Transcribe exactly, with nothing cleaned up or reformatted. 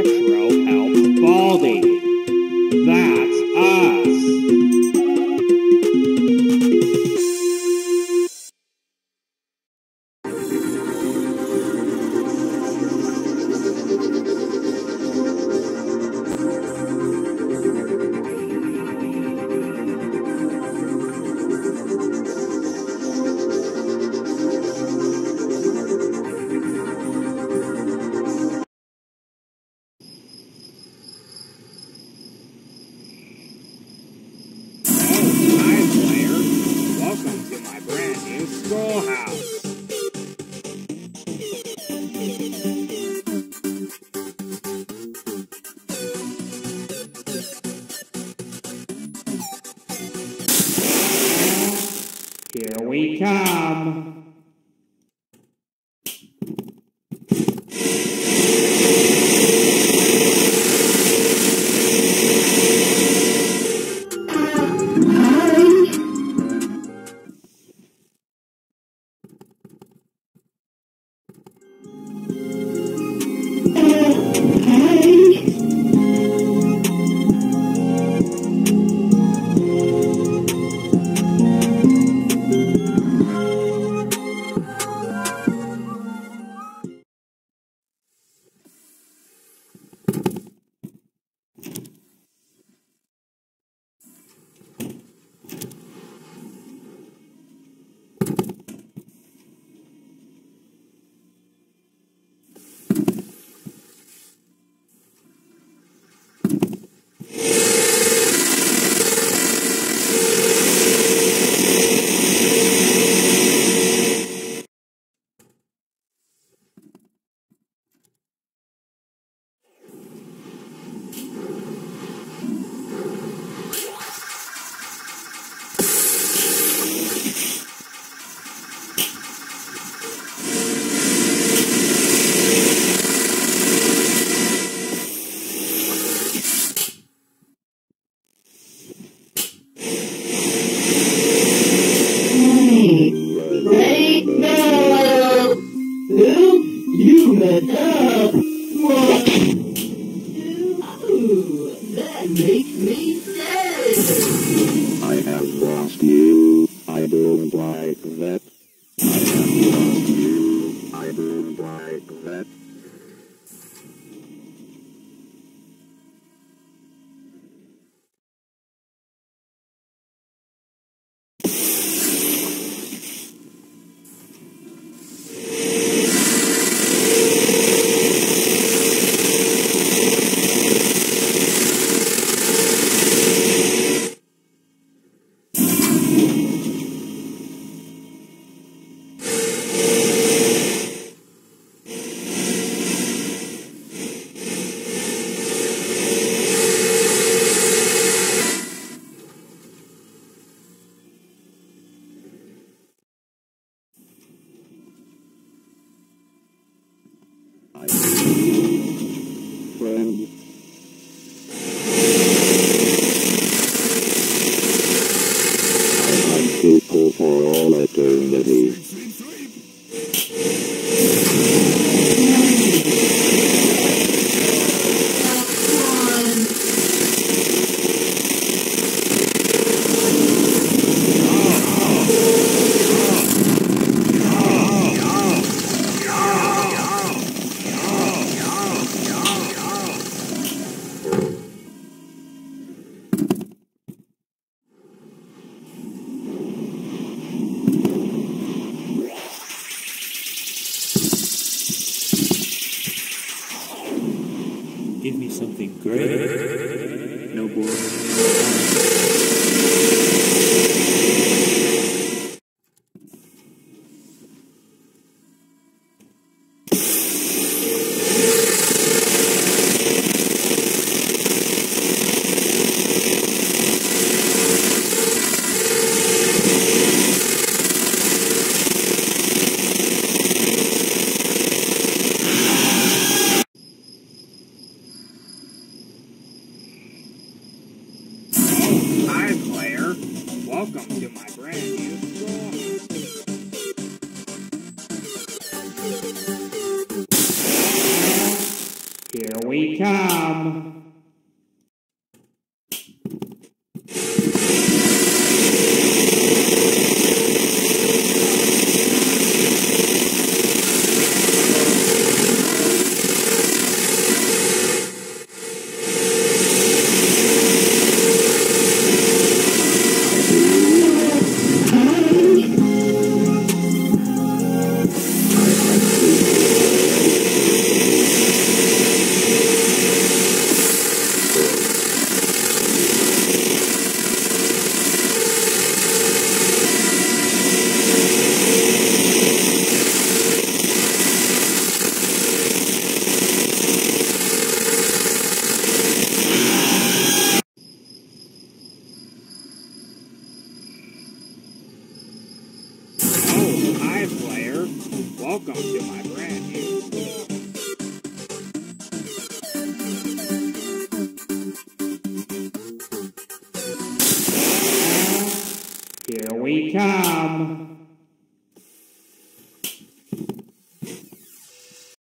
Electro helped Baldi. That's us. Welcome to my brand new schoolhouse. Here we come. Right now! Help you met up! What? Ooh, that makes me sad! I have lost you. I don't like that. I have lost you. I don't like that. I friend. I hunt people for all eternity. Give me something great. No boy. we come. Oh, hi, player. Welcome to my brand new school. Here we come.